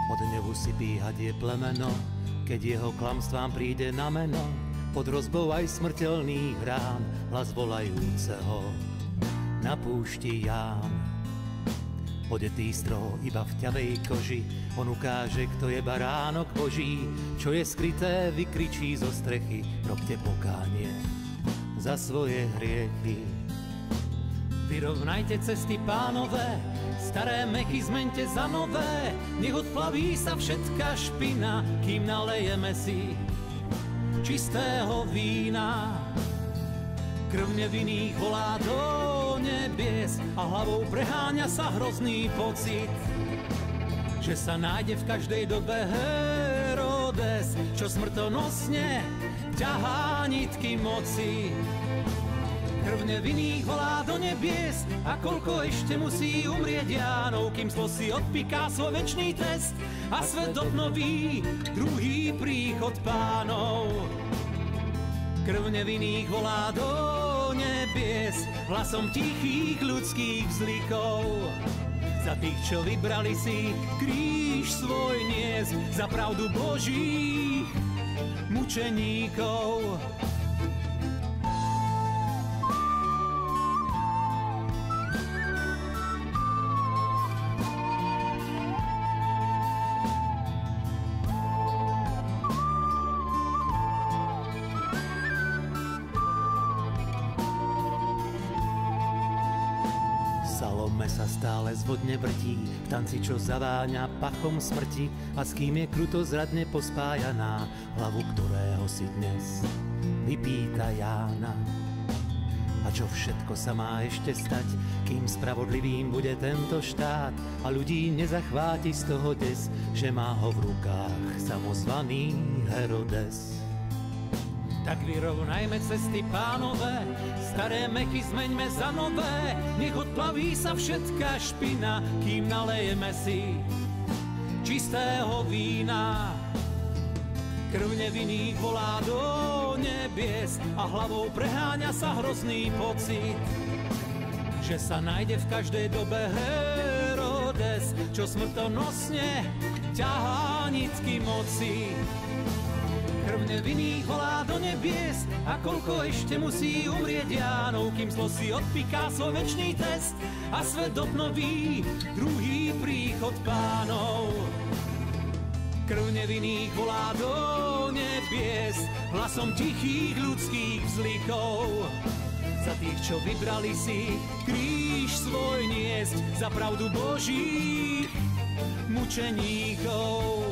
Od nevu si píhať je plemeno, keď jeho klamstvám príde na meno. Pod hrozbou aj smrteľných rán, hlas volajúceho na púšti Ján. Odetý stroh iba v ťavej koži, on ukáže, kto je baránok Boží, čo je skryté, vykričí zo strechy, robte pokánie za svoje hriechy. Vyrovnajte cesty, Pánové, staré mechy zmente za nové, nech odplaví sa všetká špina, kým nalejeme si čistého vína. Krv nevinných volá do nebies a hlavou preháňa sa hrozný pocit, že sa nájde v každej dobe Herodes, čo smrtonosne ťahá nitky moci. Krv nevinných volá do nebies a koľko ešte musí umrieť Jánov, kým zlo si odpiká svoj večný trest a svet obnoví druhý príchod Pánov. Krv nevinných volá do nebies hlasom tichých ľudských vzlikov. Za tých, čo vybrali si kríž svoj niesť, za pravdu Božích mučeníkov. Salome sa stále zvodne vrtí, v tanci, čo zaváňa pachom smrti, a s kým je kruto zradne pospájaná, hlavu ktorého si dnes vypýta Jána. A čo všetko sa má ešte stať, kým spravodlivým bude tento štát a ľudí nezachváti z toho des, že má ho v rukách samozvaný Herodes. Tak vyrovnajme cesty, Pánové, staré mechy zmeňme za nové, nech odplaví sa všetká špina, kým nalejeme si čistého vína. Krv nevinných volá do nebies a hlavou preháňa sa hrozný pocit, že sa nájde v každej dobe Herodes, čo smrtonosne ťahá nitky moci. Krv nevinných volá do nebies a koľko ešte musí umrieť Jánov, kým zlo si odpiká svoj večný trest a svet obnoví druhý príchod Pánov. Krv nevinných volá do nebies hlasom tichých ľudských vzlikov. Za tých, čo vybrali si kríž svoj niesť, za pravdu Božích mučeníkov.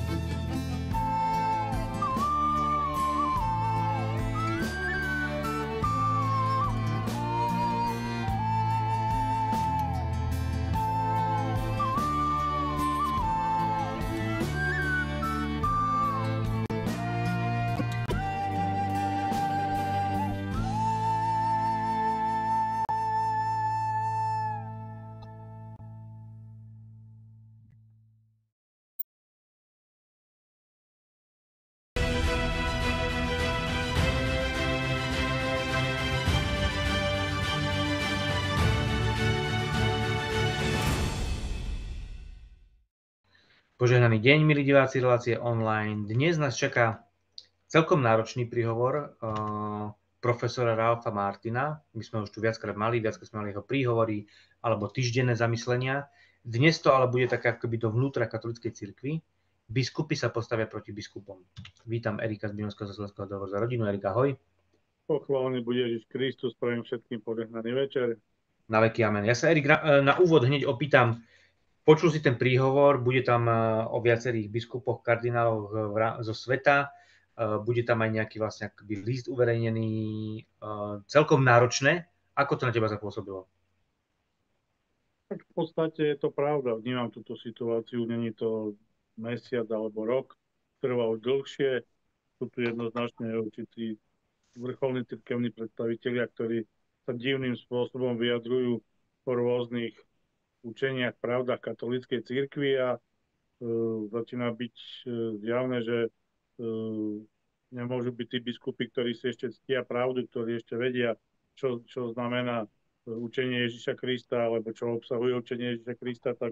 Požehnaný deň, milí diváci relácie online. Dnes nás čaká celkom náročný príhovor profesora Ralfa Martina. My sme už tu viackrát mali jeho príhovory alebo týždenné zamyslenia. Dnes to ale bude také akoby do vnútra katolíckej cirkvi. Biskupy sa postavia proti biskupom. Vítam Erika z Binského slovenského dohovoru za rodinu. Erika, ahoj. Pochválený bude Ježiš Kristus, prajem všetkým požehnaný večer. Na veky amen. Ja sa, Erik, na úvod hneď opýtam. Počul si ten príhovor, bude tam o viacerých biskupoch, kardináloch zo sveta, bude tam aj nejaký vlastne akoby list uverejnený, celkom náročné. Ako to na teba zapôsobilo? Tak v podstate je to pravda, vnímam túto situáciu, není to mesiac alebo rok, trvá už dlhšie, sú tu jednoznačne určití vrcholní cirkevní predstavitelia, ktorí sa divným spôsobom vyjadrujú o rôznych učeniach, pravdách katolíckej cirkvi a začína byť zjavné, že nemôžu byť tí biskupy, ktorí si ešte ctia pravdu, ktorí ešte vedia, čo znamená učenie Ježiša Krista, alebo čo obsahuje učenie Ježiša Krista, tak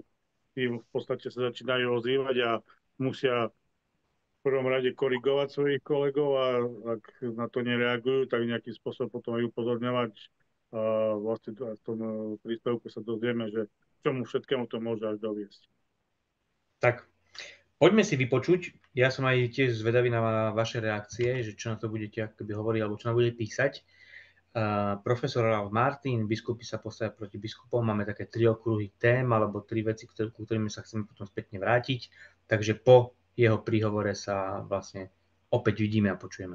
tí v podstate sa začínajú ozývať a musia v prvom rade korigovať svojich kolegov a ak na to nereagujú, tak nejakým spôsobom potom aj upozorňovať. A vlastne v tom príspevku sa dozvieme, že čomu všetkému to môže až doviesť. Tak, poďme si vypočuť. Ja som aj tiež zvedavý na vaše reakcie, že čo na to budete akoby hovoriť, alebo čo na budete písať. Profesor Ralph Martin, biskupy sa postavia proti biskupom. Máme také 3 okruhy tém, alebo 3 veci, ku ktorým sa chceme potom spätne vrátiť. Takže po jeho príhovore sa vlastne opäť vidíme a počujeme.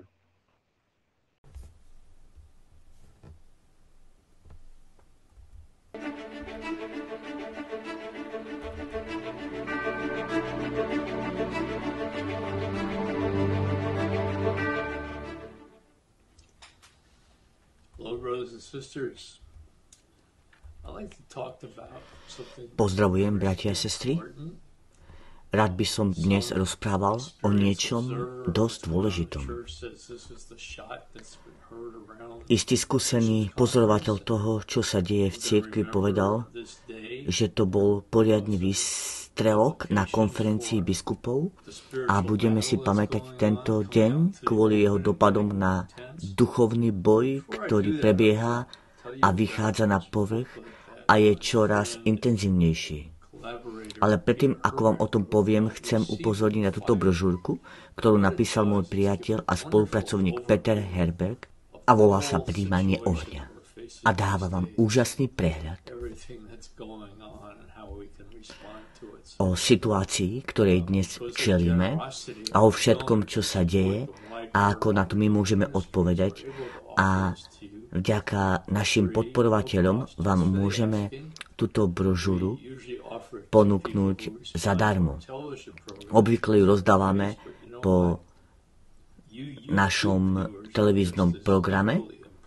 Pozdravujem, bratia a sestry. Rád by som dnes rozprával o niečom dosť dôležitom. Istý skúsený pozorovateľ toho, čo sa deje v cirkvi, povedal, že to bol poriadny výstrelok na konferencii biskupov a budeme si pamätať tento deň kvôli jeho dopadom na duchovný boj, ktorý prebieha a vychádza na povrch a je čoraz intenzívnejší. Ale predtým, ako vám o tom poviem, chcem upozorniť na túto brožúrku, ktorú napísal môj priateľ a spolupracovník Peter Herberg a volá sa Príjmanie ohňa. A dáva vám úžasný prehľad o situácii, ktorej dnes čelíme a o všetkom, čo sa deje a ako na to my môžeme odpovedať. A vďaka našim podporovateľom vám môžeme túto brožúru ponúknuť zadarmo. Obvykle ju rozdávame po našom televíznom programe,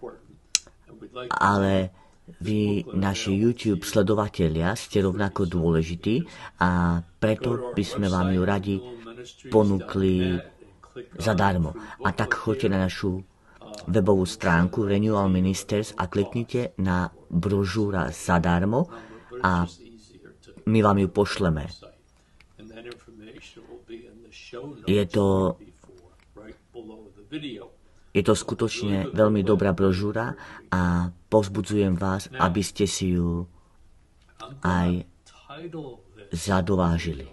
ale vy, naši YouTube sledovatelia, ste rovnako dôležití a preto by sme vám ju radi ponúkli zadarmo. A tak choďte na našu webovú stránku Renewal Ministers a kliknite na brožúra zadarmo a my vám ju pošleme. Je to skutočne veľmi dobrá brožúra a povzbudzujem vás, aby ste si ju aj zadovážili.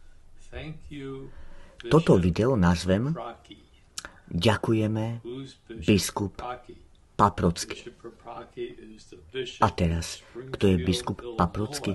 Toto video nazvem Ďakujeme, biskup Paprocki. A teraz, kto je biskup Paprocki?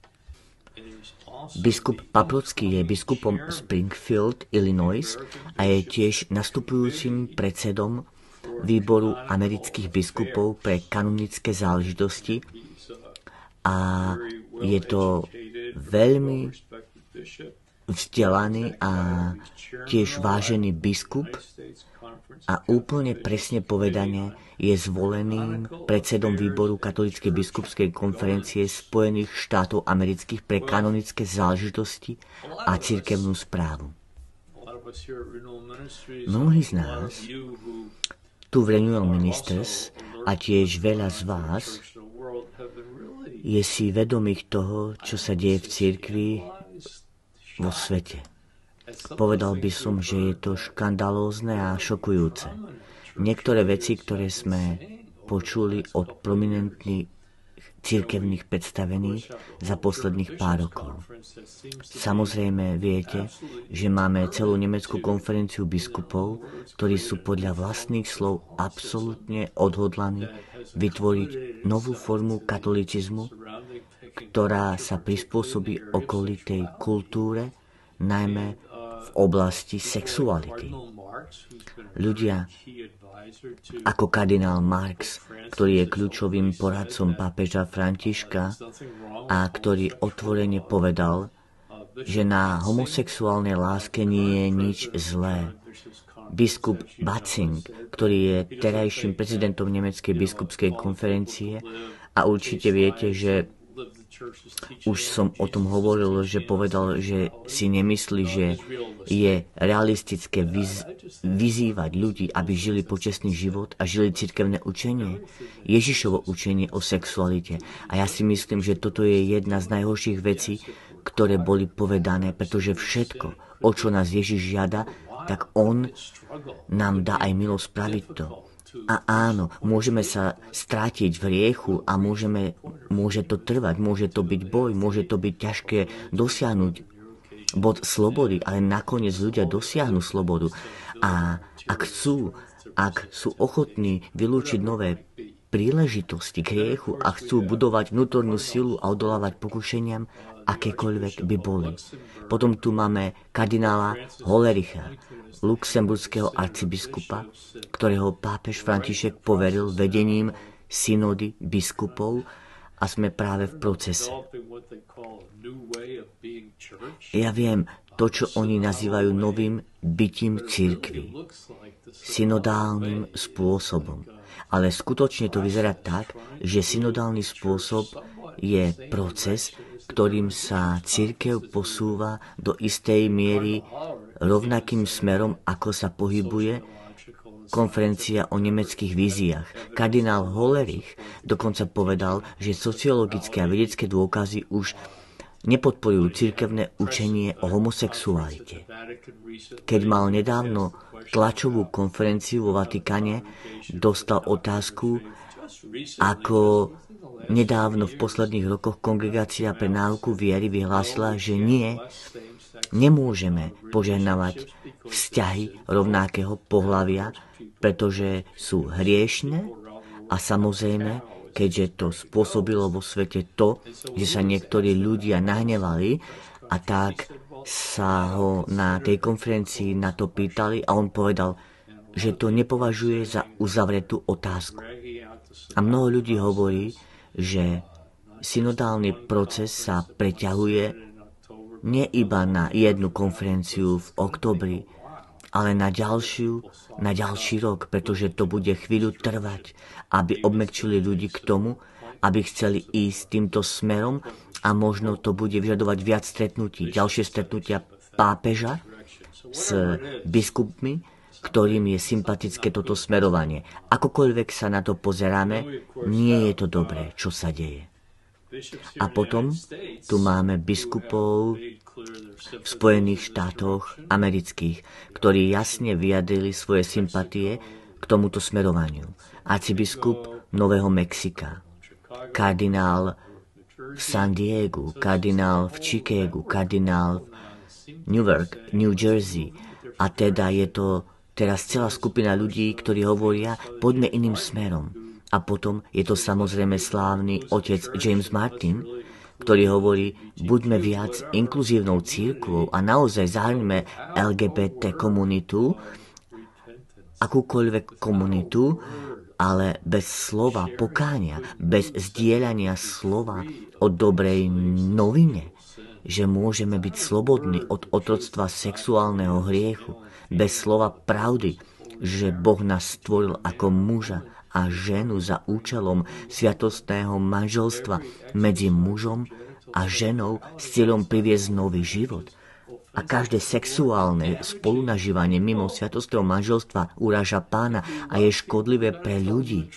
Biskup Paprocki je biskupom Springfield, Illinois a je tiež nastupujúcim predsedom výboru amerických biskupov pre kanonické záležitosti a je to veľmi vzdelaný a tiež vážený biskup a úplne presne povedané je zvoleným predsedom výboru Katolíckej biskupskej konferencie Spojených štátov amerických pre kanonické záležitosti a cirkevnú správu. Mnohí z nás tu v Renewal Ministers a tiež veľa z vás je si vedomých toho, čo sa deje v cirkvi vo svete. Povedal by som, že je to škandalózne a šokujúce. Niektoré veci, ktoré sme počuli od prominentných cirkevných predstavených za posledných pár rokov. Samozrejme viete, že máme celú nemeckú konferenciu biskupov, ktorí sú podľa vlastných slov absolútne odhodlaní vytvoriť novú formu katolicizmu, ktorá sa prispôsobí okolitej kultúre, najmä v oblasti sexuality. Ľudia ako kardinál Marx, ktorý je kľúčovým poradcom pápeža Františka a ktorý otvorene povedal, že na homosexuálnej láske nie je nič zlé. Biskup Batzing, ktorý je terajším prezidentom Nemeckej biskupskej konferencie a určite viete, že už som o tom hovoril, že povedal, že si nemyslí, že je realistické vyzývať ľudí, aby žili počestný život a žili cirkevné učenie, Ježišovo učenie o sexualite. A ja si myslím, že toto je jedna z najhorších vecí, ktoré boli povedané, pretože všetko, o čo nás Ježiš žiada, tak on nám dá aj milosť spraviť to. A áno, môžeme sa strátiť v hriechu a môže to trvať, môže to byť boj, môže to byť ťažké dosiahnuť bod slobody, ale nakoniec ľudia dosiahnu slobodu. A ak sú ochotní vylúčiť nové príležitosti k hriechu a chcú budovať vnútornú silu a odolávať pokušeniam, akékoľvek by boli. Potom tu máme kardinála Hollericha, luxemburského arcibiskupa, ktorého pápež František poveril vedením synody biskupov a sme práve v procese. Ja viem, to, čo oni nazývajú novým bytím cirkvi, synodálnym spôsobom. Ale skutočne to vyzerá tak, že synodálny spôsob je proces, ktorým sa cirkev posúva do istej miery rovnakým smerom, ako sa pohybuje konferencia o nemeckých víziách. Kardinál Hollerich dokonca povedal, že sociologické a vedecké dôkazy už nepodporujú cirkevné učenie o homosexualite. Keď mal nedávno tlačovú konferenciu vo Vatikáne, dostal otázku, ako nedávno v posledných rokoch Kongregácia pre náuku viery vyhlásila, že nemôžeme požehnávať vzťahy rovnakého pohlavia, pretože sú hriešne a samozrejme, keďže to spôsobilo vo svete to, že sa niektorí ľudia nahnevali a tak sa ho na tej konferencii na to pýtali a on povedal, že to nepovažuje za uzavretú otázku. A mnoho ľudí hovorí, že synodálny proces sa preťahuje nie iba na jednu konferenciu v októbri, ale na ďalší rok, pretože to bude chvíľu trvať, aby obmekčili ľudí k tomu, aby chceli ísť týmto smerom a možno to bude vyžadovať viac stretnutí, ďalšie stretnutia pápeža s biskupmi, ktorým je sympatické toto smerovanie. Akokoľvek sa na to pozeráme, nie je to dobré, čo sa deje. A potom tu máme biskupov v Spojených štátoch amerických, ktorí jasne vyjadrili svoje sympatie k tomuto smerovaniu. Arcibiskup Nového Mexika, kardinál v San Diegu, kardinál v Chicagu, kardinál v Newark, New Jersey. A teda je to teraz celá skupina ľudí, ktorí hovoria, poďme iným smerom. A potom je to samozrejme slávny otec James Martin, ktorý hovorí, buďme viac inkluzívnou cirkvou a naozaj zahrňme LGBT komunitu, akúkoľvek komunitu, ale bez slova pokánia, bez zdieľania slova o dobrej novine, že môžeme byť slobodní od otroctva sexuálneho hriechu, bez slova pravdy, že Boh nás stvoril ako muža a ženu za účelom sviatostného manželstva medzi mužom a ženou s cieľom priviesť nový život. A každé sexuálne spolunažívanie mimo sviatostného manželstva uráža Pána a je škodlivé pre ľudí.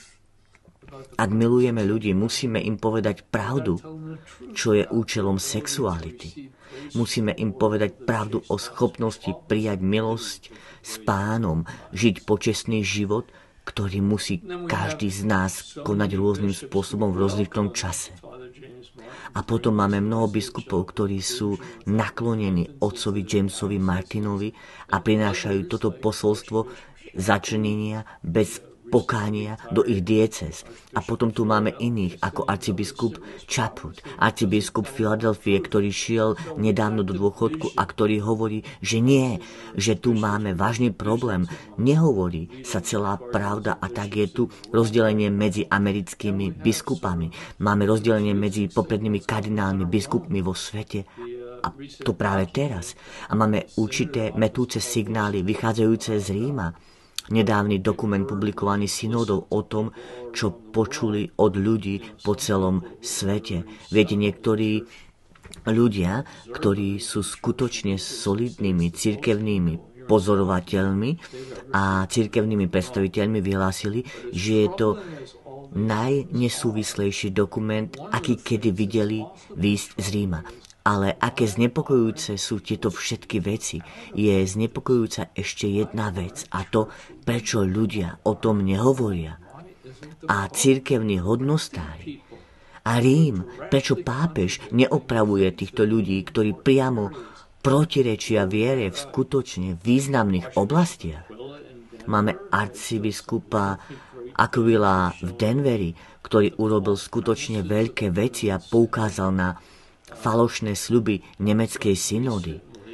Ak milujeme ľudí, musíme im povedať pravdu, čo je účelom sexuality. Musíme im povedať pravdu o schopnosti prijať milosť s Pánom, žiť počestný život, ktorý musí každý z nás konať rôznym spôsobom v rozličnom čase. A potom máme mnoho biskupov, ktorí sú naklonení otcovi Jamesovi Martinovi a prinášajú toto posolstvo začlenenia bez pokánia do ich diecéz. A potom tu máme iných, ako arcibiskup Chaput, arcibiskup Filadelfie, ktorý šiel nedávno do dôchodku a ktorý hovorí, že nie, že tu máme vážny problém. Nehovorí sa celá pravda a tak je tu rozdelenie medzi americkými biskupami. Máme rozdelenie medzi poprednými kardinálnymi biskupmi vo svete. A to práve teraz. A máme určité metúce signály vychádzajúce z Ríma. Nedávny dokument publikovaný synodou o tom, čo počuli od ľudí po celom svete. Viete, niektorí ľudia, ktorí sú skutočne solidnými cirkevnými pozorovateľmi a cirkevnými predstaviteľmi vyhlásili, že je to najnesúvislejší dokument, aký kedy videli výjsť z Ríma. Ale aké znepokojujúce sú tieto všetky veci, je znepokojujúca ešte jedna vec, a to, prečo ľudia o tom nehovoria. A cirkevní hodnostári a Rím, prečo pápež neopravuje týchto ľudí, ktorí priamo protirečia viere v skutočne významných oblastiach. Máme arcibiskupa Aquila v Denveri, ktorý urobil skutočne veľké veci a poukázal na falošné sľuby nemeckej synody.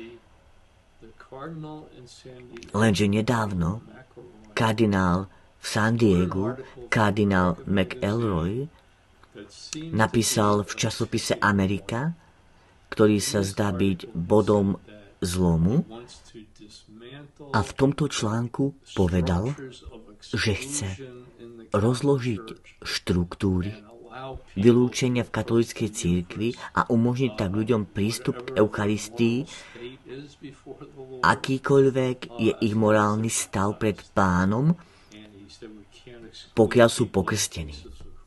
Lenže nedávno kardinál v San Diegu, kardinál McElroy, napísal v časopise Amerika, ktorý sa zdá byť bodom zlomu, a v tomto článku povedal, že chce rozložiť štruktúry vylúčenia v katolíckej cirkvi a umožniť tak ľuďom prístup k Eucharistii, akýkoľvek je ich morálny stav pred Pánom, pokiaľ sú pokrstení.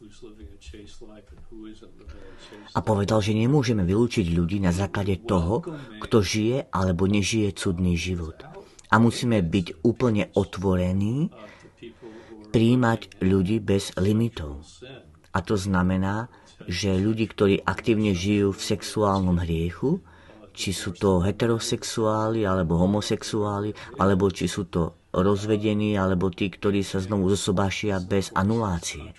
A povedal, že nemôžeme vylúčiť ľudí na základe toho, kto žije alebo nežije cudný život. A musíme byť úplne otvorení, prijímať ľudí bez limitov. A to znamená, že ľudí, ktorí aktívne žijú v sexuálnom hriechu, či sú to heterosexuáli, alebo homosexuáli, alebo či sú to rozvedení, alebo tí, ktorí sa znovu zosobášia bez anulácie.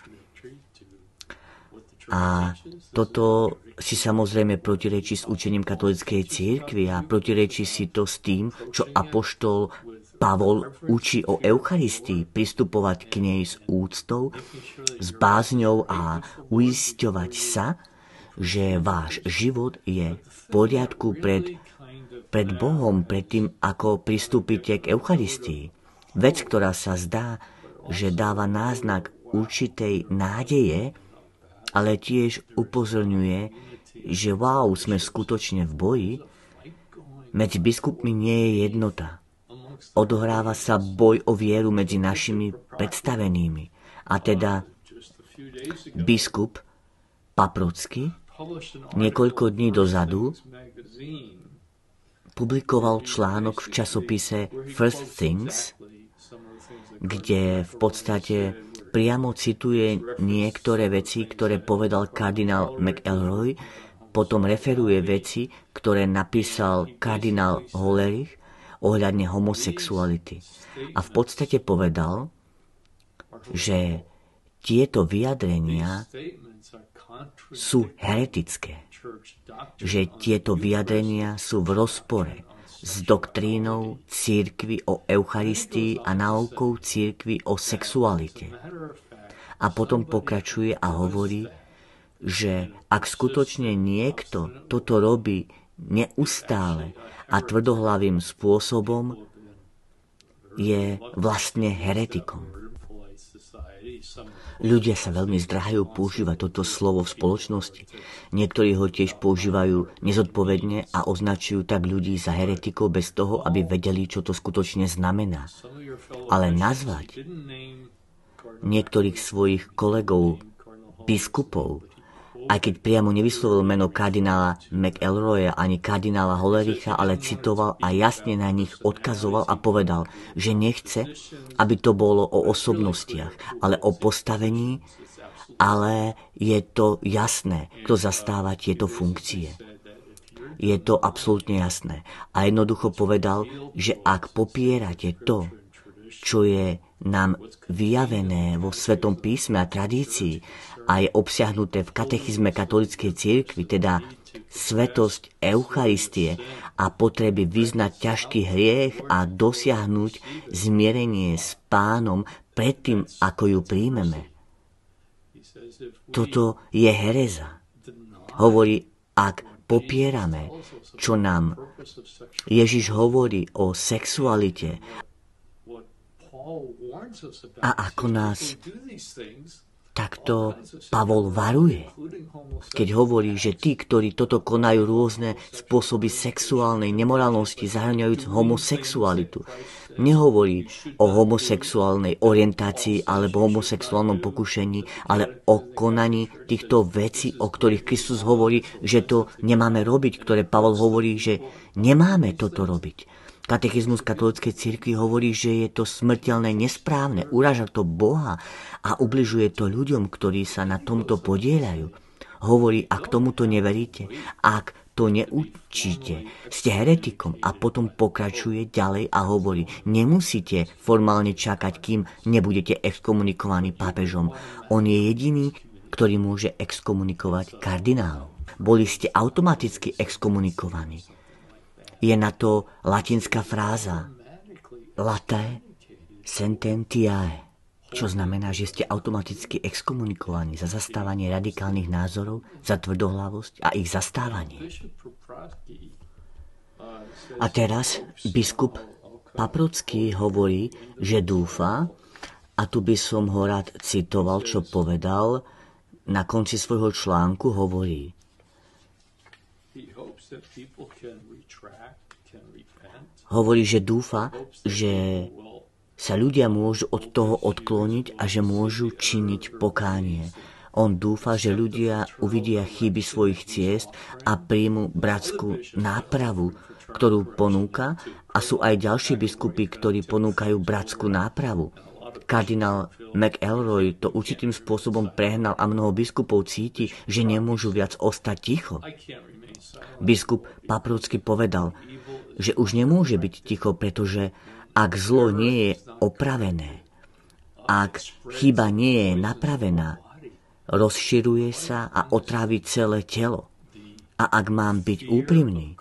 A toto si samozrejme protirečí s učením katolíckej cirkvi a protirečí si to s tým, čo apoštol Pavol učí o Eucharistii, pristupovať k nej s úctou, s bázňou a uisťovať sa, že váš život je v poriadku pred Bohom, pred tým, ako pristúpite k Eucharistii. Vec, ktorá sa zdá, že dáva náznak určitej nádeje, ale tiež upozorňuje, že sme skutočne v boji, medzi biskupmi nie je jednota. Odohráva sa boj o vieru medzi našimi predstavenými. A teda biskup Paprocký niekoľko dní dozadu publikoval článok v časopise First Things, kde v podstate priamo cituje niektoré veci, ktoré povedal kardinál McElroy, potom referuje veci, ktoré napísal kardinál Hollerich ohľadne homosexuality. A v podstate povedal, že tieto vyjadrenia sú heretické. Že tieto vyjadrenia sú v rozpore s doktrínou cirkvi o Eucharistii a náukou cirkvi o sexualite. A potom pokračuje a hovorí, že ak skutočne niekto toto robí neustále a tvrdohlavým spôsobom, je vlastne heretikom. Ľudia sa veľmi zdráhajú používať toto slovo v spoločnosti. Niektorí ho tiež používajú nezodpovedne a označujú tak ľudí za heretikov bez toho, aby vedeli, čo to skutočne znamená. Ale nazvať niektorých svojich kolegov biskupov, aj keď priamo nevyslovil meno kardinála McElroya ani kardinála Hollericha, ale citoval a jasne na nich odkazoval a povedal, že nechce, aby to bolo o osobnostiach, ale o postavení, ale je to jasné, kto zastáva tieto funkcie. Je to absolútne jasné. A jednoducho povedal, že ak popierate to, čo je nám vyjavené vo Svetom písme a tradícii, a je obsiahnuté v katechizme katolíckej cirkvi, teda svetosť Eucharistie a potreby vyznať ťažký hriech a dosiahnuť zmierenie s Pánom predtým, ako ju príjmeme. Toto je hereza. Hovorí, ak popierame, čo nám Ježiš hovorí o sexualite a ako nás takto Pavol varuje, keď hovorí, že tí, ktorí toto konajú rôzne spôsoby sexuálnej nemorálnosti, zahŕňajúc homosexualitu, nehovorí o homosexuálnej orientácii alebo homosexuálnom pokušení, ale o konaní týchto vecí, o ktorých Kristus hovorí, že to nemáme robiť, ktoré Pavol hovorí, že nemáme toto robiť. Katechizmus katolíckej cirkvi hovorí, že je to smrteľné, nesprávne, uráža to Boha a ubližuje to ľuďom, ktorí sa na tomto podieľajú. Hovorí, ak tomuto neveríte, ak to neučíte, ste heretikom, a potom pokračuje ďalej a hovorí, nemusíte formálne čakať, kým nebudete exkomunikovaní pápežom. On je jediný, ktorý môže exkomunikovať kardinálov. Boli ste automaticky exkomunikovaní. Je na to latinská fráza late sententiae, čo znamená, že ste automaticky exkomunikovaní za zastávanie radikálnych názorov, za tvrdohlavosť a ich zastávanie. A teraz biskup Paprotský hovorí, že dúfa, a tu by som ho rád citoval, čo povedal, na konci svojho článku hovorí: Hovorí, že dúfa, že sa ľudia môžu od toho odkloniť a že môžu činiť pokánie. On dúfa, že ľudia uvidia chyby svojich ciest a príjmu bratskú nápravu, ktorú ponúka, a sú aj ďalší biskupy, ktorí ponúkajú bratskú nápravu. Kardinál McElroy to určitým spôsobom prehnal a mnoho biskupov cíti, že nemôžu viac ostať ticho. Biskup Paprotský povedal, že už nemôže byť ticho, pretože ak zlo nie je opravené, ak chyba nie je napravená, rozširuje sa a otrávi celé telo. A ak mám byť úprimný,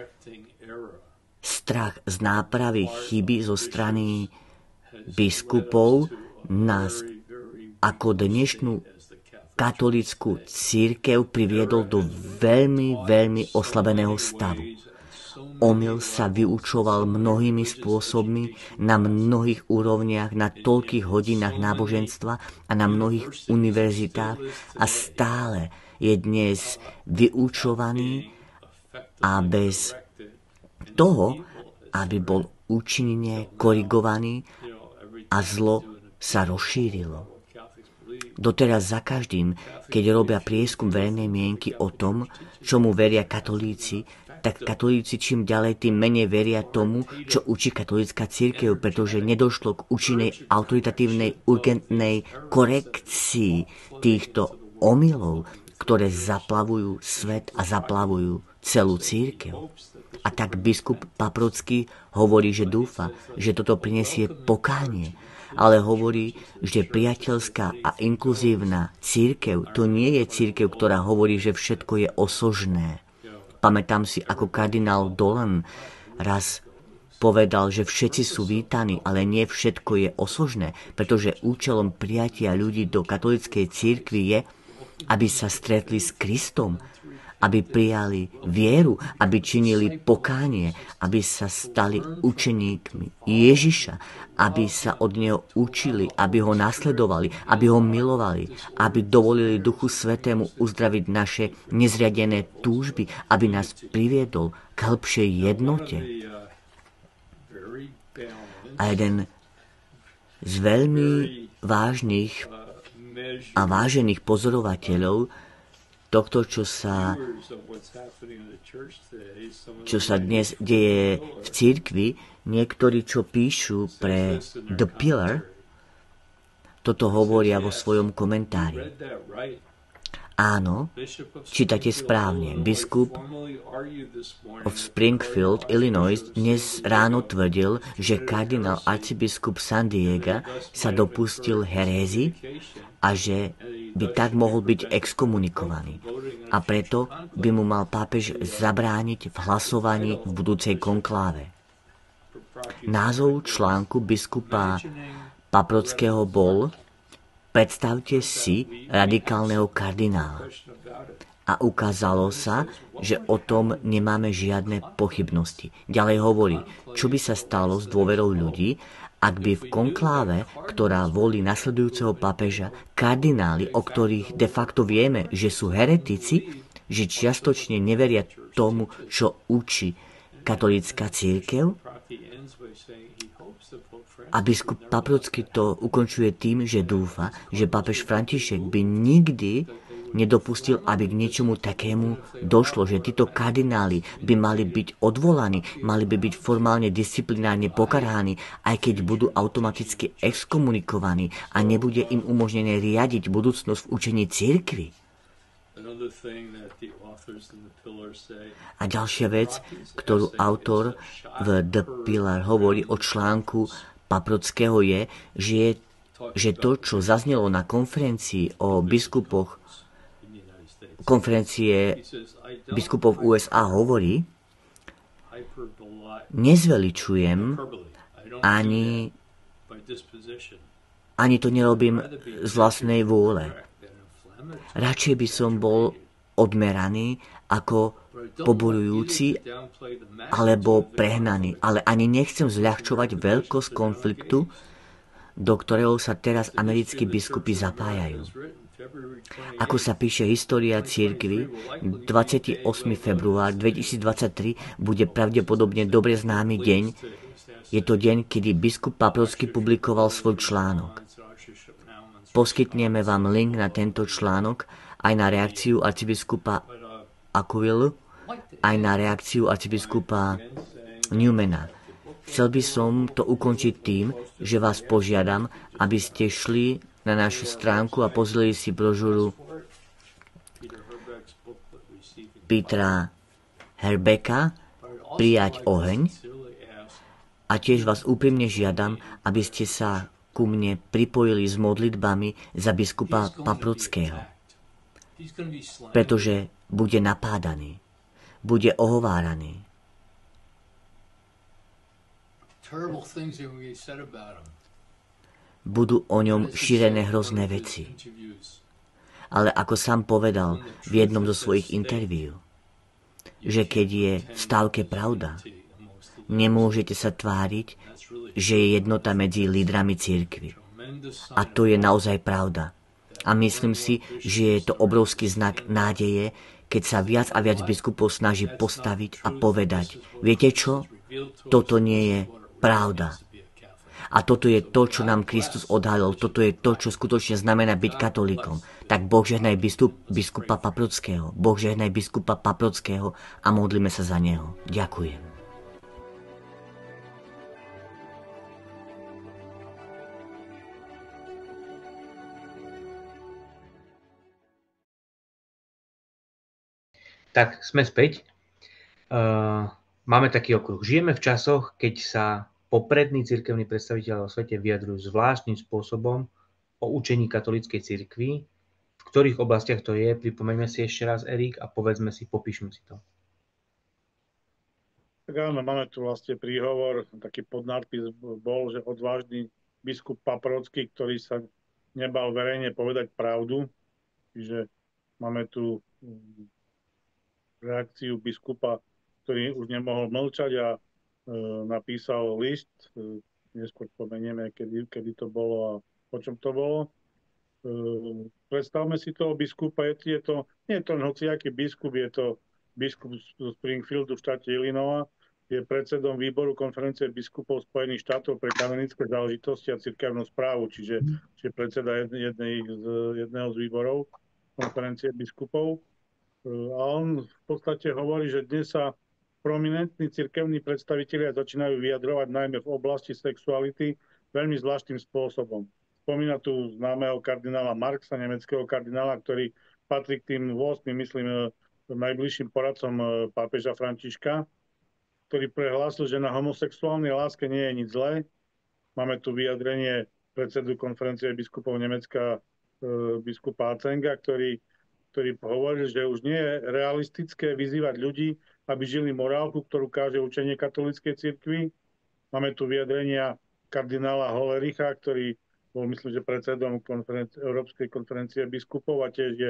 strach z nápravy chyby zo strany biskupov nás ako dnešnú katolícku cirkev priviedol do veľmi, veľmi oslabeného stavu. Omyl sa vyučoval mnohými spôsobmi, na mnohých úrovniach, na toľkých hodinách náboženstva a na mnohých univerzitách a stále je dnes vyučovaný a bez toho, aby bol účinne korigovaný a zlo sa rozšírilo. Doteraz za každým, keď robia prieskum verejnej mienky o tom, čomu veria katolíci, tak katolíci čím ďalej, tým menej veria tomu, čo učí katolícka cirkev, pretože nedošlo k účinnej, autoritatívnej, urgentnej korekcii týchto omylov, ktoré zaplavujú svet a zaplavujú celú cirkev. A tak biskup Paprotský hovorí, že dúfa, že toto prinesie pokánie, ale hovorí, že priateľská a inkluzívna cirkev to nie je cirkev, ktorá hovorí, že všetko je osožné. Pamätám si, ako kardinál Dolan raz povedal, že všetci sú vítaní, ale nie všetko je osožné, pretože účelom prijatia ľudí do katolíckej cirkvi je, aby sa stretli s Kristom, aby prijali vieru, aby činili pokánie, aby sa stali učeníkmi Ježiša, aby sa od neho učili, aby ho nasledovali, aby ho milovali, aby dovolili Duchu Svätému uzdraviť naše nezriadené túžby, aby nás priviedol k hĺbšej jednote. A jeden z veľmi vážnych a vážených pozorovateľov tohto, čo sa dnes deje v cirkvi, niektorí, čo píšu pre The Pillar, toto hovoria vo svojom komentári. Áno, čítate správne. Biskup of Springfield, Illinois, dnes ráno tvrdil, že kardinál arcibiskup San Diego sa dopustil herézy a že by tak mohol byť exkomunikovaný. A preto by mu mal pápež zabrániť v hlasovaní v budúcej konkláve. Názov článku biskupa Paprotského bol: Predstavte si radikálneho kardinála. A ukázalo sa, že o tom nemáme žiadne pochybnosti. Ďalej hovorí, čo by sa stalo s dôverou ľudí, ak by v konkláve, ktorá volí nasledujúceho pápeža, kardináli, o ktorých de facto vieme, že sú heretici, že čiastočne neveria tomu, čo učí katolícka cirkev, a biskup Paprocký to ukončuje tým, že dúfa, že pápež František by nikdy nedopustil, aby k niečomu takému došlo, že títo kardináli by mali byť odvolaní, mali by byť formálne disciplinárne pokarhaní, aj keď budú automaticky exkomunikovaní a nebude im umožnené riadiť budúcnosť v učení cirkvi. A ďalšia vec, ktorú autor v The Pillar hovorí o článku Paprockého je, že to, čo zaznelo na konferencii o biskupoch, konferencie biskupov USA hovorí, nezveličujem, ani to nerobím z vlastnej vôle. Radšej by som bol odmeraný ako poburujúci alebo prehnaný. Ale ani nechcem zľahčovať veľkosť konfliktu, do ktorého sa teraz americkí biskupy zapájajú. Ako sa píše História cirkvi, 28. február 2023 bude pravdepodobne dobre známy deň. Je to deň, kedy biskup Paprocký publikoval svoj článok. Poskytneme vám link na tento článok aj na reakciu arcibiskupa Aquilu, aj na reakciu arcibiskupa Newmana. Chcel by som to ukončiť tým, že vás požiadam, aby ste šli na našu stránku a pozreli si brožúru Petra Herbeka Prijať oheň, a tiež vás úprimne žiadam, aby ste sa ku mne pripojili s modlitbami za biskupa Paprockého, pretože bude napádaný, bude ohováraný. Budú o ňom šírené hrozné veci. Ale ako sám povedal v jednom zo svojich interviú, že keď je v stávke pravda, nemôžete sa tváriť, že je jednota medzi lídrami cirkvi. A to je naozaj pravda. A myslím si, že je to obrovský znak nádeje, keď sa viac a viac biskupov snaží postaviť a povedať, viete čo? Toto nie je pravda. A toto je to, čo nám Kristus odhalil. Toto je to, čo skutočne znamená byť katolíkom. Tak Boh žehnaj biskupa Paprockého. Boh žehnaj biskupa Paprockého a modlíme sa za neho. Ďakujem. Tak, sme späť. Máme taký okruh. Žijeme v časoch, keď sa poprední cirkevní predstavitelia vo svete vyjadrujú zvláštnym spôsobom o učení katolíckej cirkvi. V ktorých oblastiach to je? Pripomeňme si ešte raz, Erik, a povedzme si, popíšme si to. Tak áno, máme tu vlastne príhovor, taký podnádpis bol, že odvážny biskup Paprocký, ktorý sa nebal verejne povedať pravdu. Čiže máme tu reakciu biskupa, ktorý už nemohol mlčať a napísal list. Neskôr spomenieme, kedy to bolo a o čom to bolo. Predstavme si toho biskupa, nie je to hociaký biskup, je to biskup z Springfieldu v štáte Illinois, je predsedom výboru konferencie biskupov Spojených štátov pre kanonické záležitosti a cirkevnú správu, čiže predseda jedného z výborov konferencie biskupov. A on v podstate hovorí, že dnes sa prominentní cirkevní predstavitelia začínajú vyjadrovať najmä v oblasti sexuality veľmi zvláštnym spôsobom. Spomína tu známeho kardinála Marxa, nemeckého kardinála, ktorý patrí k tým 8, myslím, najbližším poradcom pápeža Františka, ktorý prehlásil, že na homosexuálnej láske nie je nič zlé. Máme tu vyjadrenie predsedu konferencie biskupov Nemecka, biskupa Atzenga, ktorý hovoril, že už nie je realistické vyzývať ľudí, aby žili morálku, ktorú káže učenie katolíckej cirkvi. Máme tu vyjadrenia kardinála Hollericha, ktorý bol, myslím, že predsedom Európskej konferencie biskupov a tiež je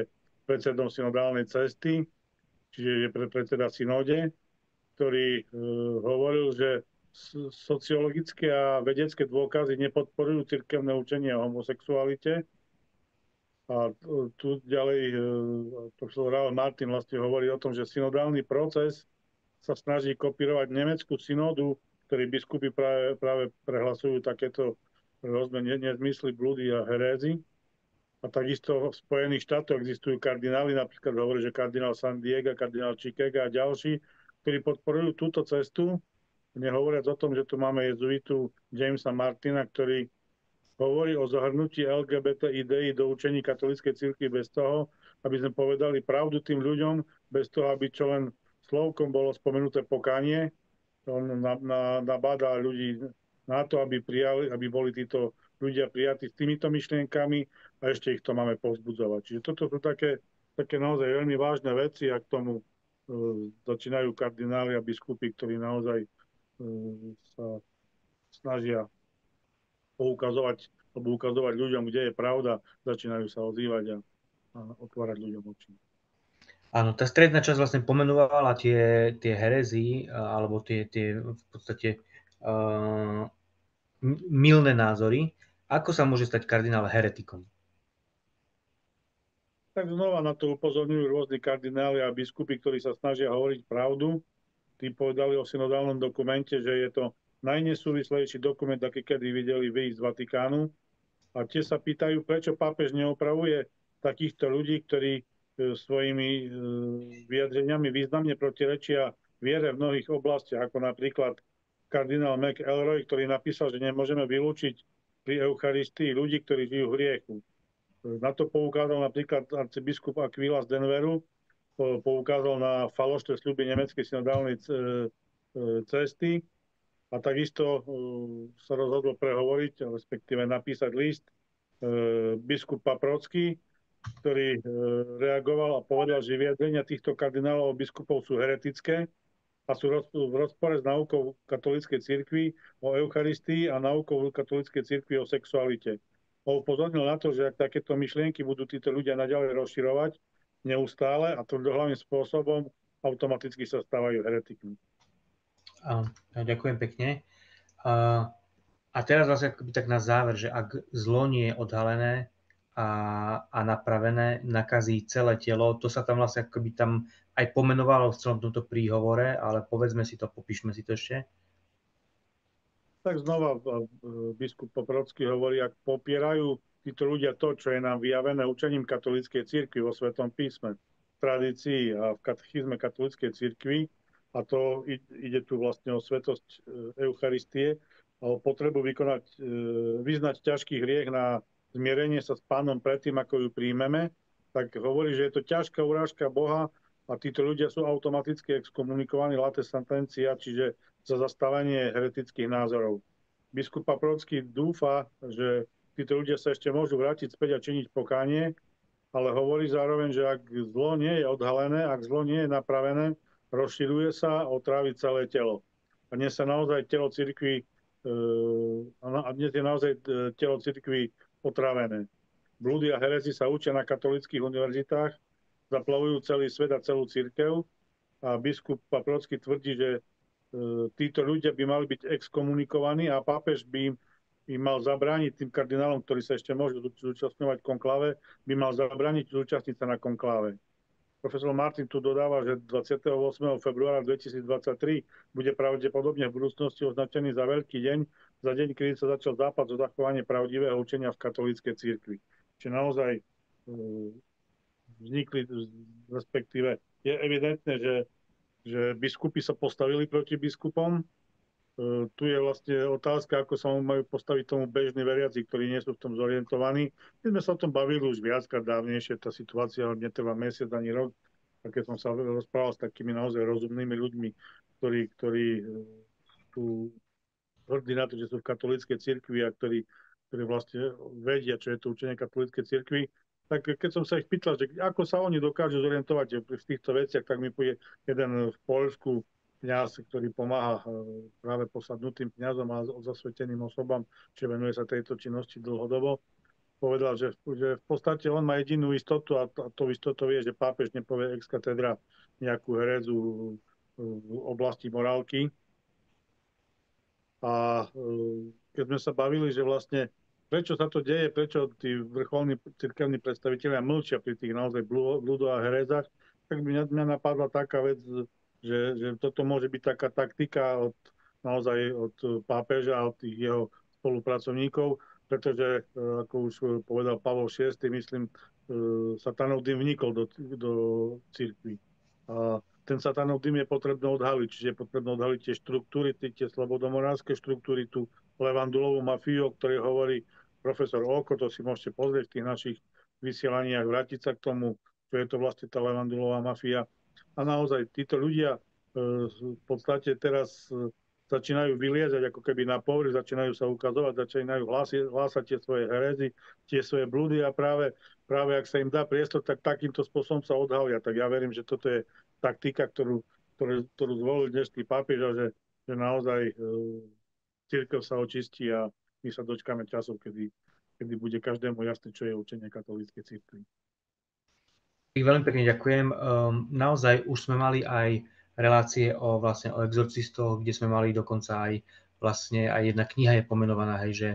predsedom synodálnej cesty, čiže je predseda synode, ktorý hovoril, že sociologické a vedecké dôkazy nepodporujú cirkevné učenie o homosexualite. A tu ďalej profesor Ralph Martin vlastne hovorí o tom, že synodálny proces sa snaží kopírovať nemeckú synodu, ktorí biskupy práve prehlasujú takéto rôzne nezmysly, blúdy a herézy. A takisto v Spojených štátoch existujú kardináli, napríklad hovorí, že kardinál San Diego, kardinál Chicago a ďalší, ktorí podporujú túto cestu, nehovoriac o tom, že tu máme jezuitu Jamesa Martina, ktorý hovorí o zahrnutí LGBT ideí do učení katolíckej cirkvi bez toho, aby sme povedali pravdu tým ľuďom, bez toho, aby čo len slovkom bolo spomenuté pokánie. On nabádá ľudí na to, aby boli títo ľudia prijatí s týmito myšlienkami a ešte ich to máme povzbudzovať. Čiže toto sú také naozaj veľmi vážne veci a k tomu začínajú kardináli a biskupy, ktorí naozaj sa snažia ukazovať ľuďom, kde je pravda, začínajú sa ozývať a otvárať ľuďom oči. Áno, tá stredná časť vlastne pomenovala tie herezy, alebo tie v podstate mylné názory. Ako sa môže stať kardinál heretikom? Tak znova na to upozorňujú rôzni kardináli a biskupy, ktorí sa snažia hovoriť pravdu. Tí povedali o synodálnom dokumente, že je to najnesúvislejší dokument, aký kedy videli vy z Vatikánu. A tie sa pýtajú, prečo pápež neopravuje takýchto ľudí, ktorí svojimi vyjadreniami významne protirečia viere v mnohých oblastiach, ako napríklad kardinál McElroy, ktorý napísal, že nemôžeme vylúčiť pri Eucharistii ľudí, ktorí žijú v hriechu. Na to poukázal napríklad arcibiskup Aquila z Denveru, poukázal na falošné sľuby nemeckej synodálnej cesty a takisto sa rozhodol prehovoriť, respektíve napísať list biskup Paprocký, ktorý reagoval a povedal, že vyjadrenia týchto kardinálov a biskupov sú heretické a sú v rozpore s náukou katolíckej cirkvi o Eucharistii a náukou katolíckej cirkvi o sexualite. Upozornil na to, že ak takéto myšlienky budú títo ľudia naďalej rozširovať neustále a tvrdohlavným spôsobom, automaticky sa stávajú heretikmi. Ďakujem pekne. A teraz vlastne tak na záver, že ak zlo nie je odhalené a napravené, nakazí celé telo, to sa tam vlastne akoby tam aj pomenovalo v celom tomto príhovore, ale povedzme si to, popíšme si to ešte. Tak znova biskup Poprocký hovorí, ak popierajú títo ľudia to, čo je nám vyjavené učením katolíckej cirkvi vo Svetom písme, v tradícii a v katechizme katolíckej cirkvi, a to ide tu vlastne o svetosť Eucharistie a o potrebu vyznať ťažký hriech na zmierenie sa s Pánom predtým, ako ju príjmeme, tak hovorí, že je to ťažká urážka Boha a títo ľudia sú automaticky exkomunikovaní late sentencia, čiže za zastávanie heretických názorov. Biskup Paprocký dúfa, že títo ľudia sa ešte môžu vrátiť späť a činiť pokánie, ale hovorí zároveň, že ak zlo nie je odhalené, ak zlo nie je napravené, rozširuje sa a otrávi celé telo. A dnes sa naozaj telo cirkvi otrávené. Blúdy a herezy sa učia na katolíckych univerzitách, zaplavujú celý svet a celú cirkev a biskup Paprocký tvrdí, že títo ľudia by mali byť exkomunikovaní a pápež by im mal zabrániť tým kardinálom, ktorí sa ešte môžu zúčastňovať konkláve, by mal zabrániť zúčastniť sa na konkláve. Profesor Martin tu dodáva, že 28. februára 2023 bude pravdepodobne v budúcnosti označený za veľký deň, za deň, kedy sa začal západ o zachovanie pravdivého učenia v katolíckej cirkvi. Čiže naozaj vznikli, respektíve je evidentné, že biskupy sa postavili proti biskupom. Tu je vlastne otázka, ako sa majú postaviť tomu bežní veriaci, ktorí nie sú v tom zorientovaní. My sme sa o tom bavili už viackrát dávnejšie, tá situácia netrvá mesiac ani rok. A keď som sa rozprával s takými naozaj rozumnými ľuďmi, ktorí sú hrdí na to, že sú v katolíckej cirkvi a ktorí vlastne vedia, čo je to učenie katolíckej cirkvi, tak keď som sa ich pýtal, že ako sa oni dokážu zorientovať v týchto veciach, tak mi povie jeden v Poľsku kňaz, ktorý pomáha práve posadnutým kňazom a zasveteným osobám, čo venuje sa tejto činnosti dlhodobo, povedal, že v podstate on má jedinú istotu a to istotou je, že pápež nepovie ex cathedra nejakú herezu v oblasti morálky. A keď sme sa bavili, že vlastne prečo sa to deje, prečo tí vrcholní cirkevní predstavitelia mlčia pri tých naozaj blúdoch a herezách, tak by mňa napadla taká vec, že toto môže byť taká taktika naozaj od pápeža a od tých jeho spolupracovníkov, pretože, ako už povedal Pavol VI, myslím, satanov dym vnikol do cirkvi. A ten satanov dym je potrebné odhaliť, čiže je potrebné odhaliť tie štruktúry, tie slobodomorálske štruktúry, tú levandulovú mafiu, o ktorej hovorí profesor Oko, to si môžete pozrieť v tých našich vysielaniach, vrátiť sa k tomu, čo je to vlastne tá levandulová mafia. A naozaj títo ľudia v podstate teraz začínajú vyliezať ako keby na povrch, začínajú sa ukazovať, začínajú hlásať tie svoje herezy, tie svoje blúdy a práve ak sa im dá priestor, tak takýmto spôsobom sa odhalia. Tak ja verím, že toto je taktika, ktorú zvolil dnešný pápež a že naozaj cirkev sa očistí a my sa dočkáme časov, kedy bude každému jasné, čo je učenie katolíckej cirkvi. Veľmi pekne ďakujem. Naozaj už sme mali aj relácie o exorcistoch, kde sme mali dokonca aj jedna kniha je pomenovaná, že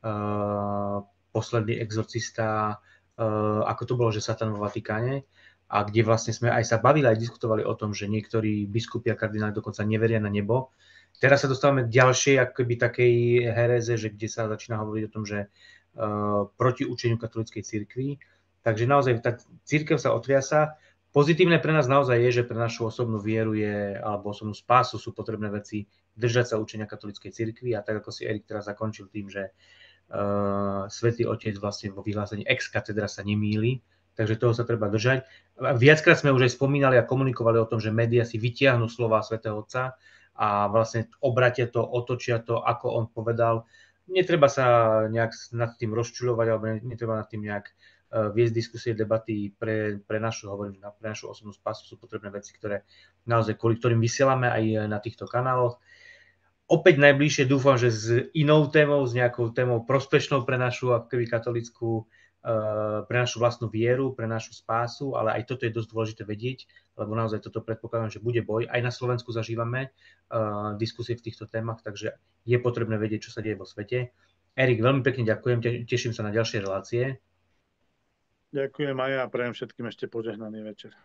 posledný exorcista, ako to bolo, že Satan vo Vatikáne, a kde vlastne sme aj sa bavili, aj diskutovali o tom, že niektorí biskupi a kardináli dokonca neveria na nebo. Teraz sa dostávame k ďalšej akoby takej hereze, že kde sa začína hovoriť o tom, že proti učeniu katolíckej cirkvi. Takže naozaj tá cirkev sa otriasa. Pozitívne pre nás naozaj je, že pre našu osobnú vieru alebo osobnú spásu sú potrebné veci držať sa učenia katolíckej cirkvi a tak ako si Erik teraz zakončil tým, že Svätý Otec vlastne vo vyhlásení ex cathedra sa nemýli, takže toho sa treba držať. Viackrát sme už aj spomínali a komunikovali o tom, že médiá si vytiahnu slova Svätého Otca a vlastne obratia to, otočia to, ako on povedal. Netreba sa nejak nad tým rozčuľovať alebo netreba nad tým nejak viesť diskusie, debaty pre našu osobnú spásu sú potrebné veci, ktoré naozaj kvôli ktorým vysielame aj na týchto kanáloch. Opäť najbližšie dúfam, že s inou témou, s nejakou témou prospešnou pre našu katolícku, pre našu vlastnú vieru, pre našu spásu, ale aj toto je dosť dôležité vedieť, lebo naozaj toto predpokladám, že bude boj. Aj na Slovensku zažívame diskusie v týchto témach, takže je potrebné vedieť, čo sa deje vo svete. Erik, veľmi pekne ďakujem, teším sa na ďalšie relácie. Ďakujem aj ja a prajem všetkým ešte požehnaný večer.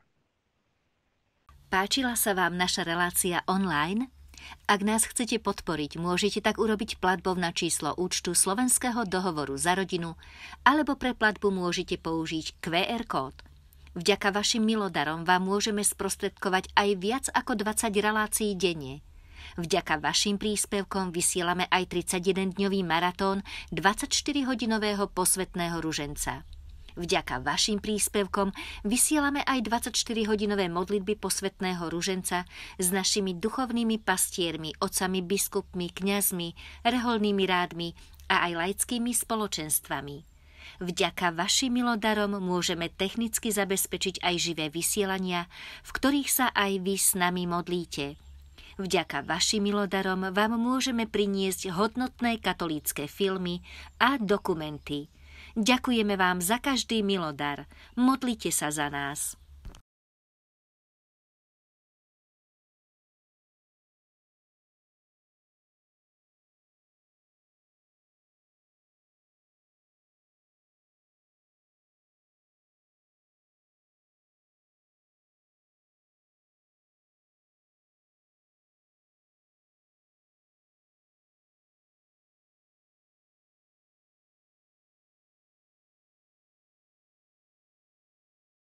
Páčila sa vám naša relácia online? Ak nás chcete podporiť, môžete tak urobiť platbou na číslo účtu Slovenského dohovoru za rodinu alebo pre platbu môžete použiť QR kód. Vďaka vašim milodarom vám môžeme sprostredkovať aj viac ako 20 relácií denne. Vďaka vašim príspevkom vysielame aj 31-dňový maratón 24-hodinového posvätného ruženca. Vďaka vašim príspevkom vysielame aj 24-hodinové modlitby posvätného ruženca s našimi duchovnými pastiermi, otcami biskupmi, kňazmi, reholnými rádmi a aj laickými spoločenstvami. Vďaka vašim milodarom môžeme technicky zabezpečiť aj živé vysielania, v ktorých sa aj vy s nami modlíte. Vďaka vašim milodarom vám môžeme priniesť hodnotné katolícke filmy a dokumenty. Ďakujeme vám za každý milodar. Modlite sa za nás.